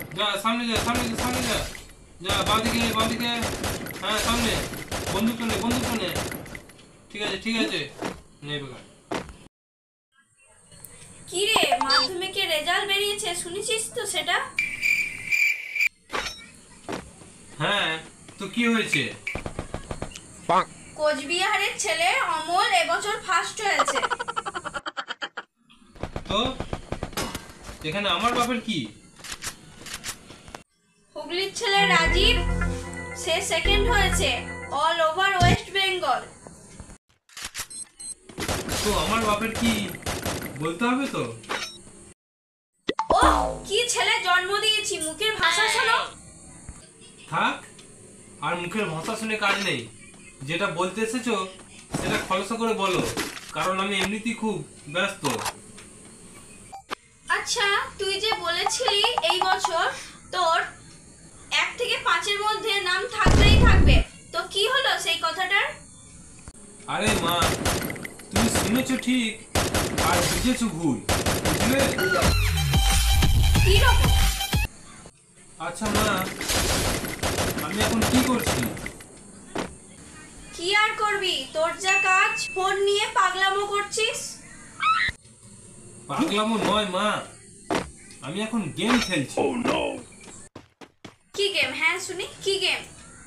যা সামনে যা সামনে যা সামনে যা যা বাঁদিকে হ্যাঁ সামনে বন্দুক তো নে ঠিক আছে নে বেকার। কি রে মাধ্যমিকের রেজাল্ট বেরিয়েছে শুনেছিস তো সেটা? হ্যাঁ তো কি হয়েছে? কোচবিহারের ছেলে অমল এবছর ফার্স্ট হয়েছে। তো এখানে আমার বাপের কি? হুগলির ছেলে রাজীব সে সেকেন্ড হয়েছে অল ওভার ওয়েস্ট বেঙ্গল। তো আমার বাপের কি বলতে হবে তো? ও কি ছেলে জন্ম দিয়েছি, মুখের ভাষা শোনো। থাক, আর মুখের ভাষা শুনে কাজ নেই। যেটা বলতে এসেছো সেটা খলসা করে বলো, কারণ আমি এমনিতেই খুব ব্যস্ত। আচ্ছা তুই যে বলেছিলি এই বছর তোর 1 থেকে 5-এর মধ্যে নাম থাকবেই থাকবে, তো কি হলো সেই কথাটার? আরে মা, তুমি শুনেছো ঠিক আর বুঝেছো ভুল, বুঝলে? কি রকম? আচ্ছা মা, আমি এখন কি করছি? কি আর করবি, তোর যা কাজ, ফোন নিয়ে পাগলামো করছিস। পাগলামো নয় মা, আমি এখন গেম খেলছি। কি গেম? হ্যাঁ শুনি, কি গেম?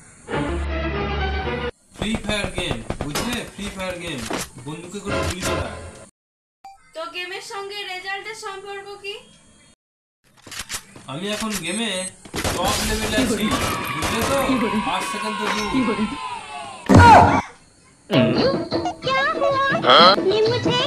ফ্রি ফায়ার গেম, বুঝলে? ফ্রি ফায়ার গেম, বন্দুকে করে গুলি করা। তো গেমের সঙ্গে রেজাল্টের সম্পর্ক কি? আমি এখন গেমে টপ লেভেলে আছি, বুঝলে তো? 5 সেকেন্ড তো দূর। क्या हुआ? ये मुझे